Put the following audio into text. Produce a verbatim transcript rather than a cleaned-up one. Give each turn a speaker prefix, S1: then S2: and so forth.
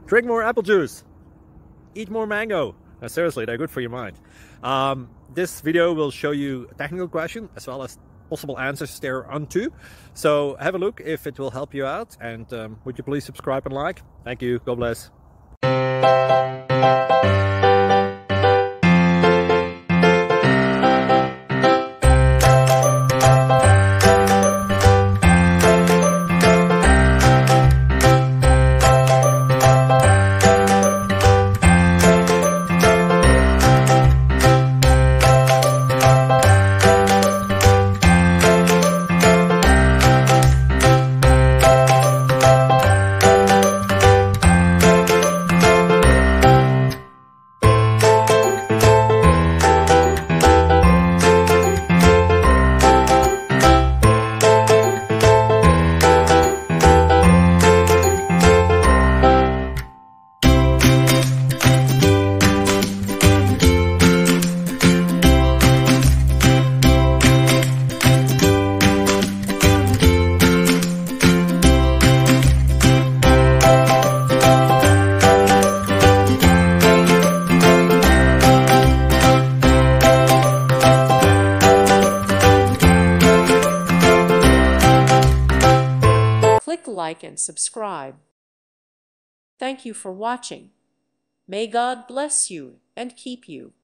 S1: Drink more apple juice. Eat more mango. No, seriously, they're good for your mind. Um, this video will show you a technical question as well as possible answers thereunto. So have a look if it will help you out, and um, would you please subscribe and like? Thank you. God bless.
S2: Click like and subscribe. Thank you for watching. May God bless you and keep you.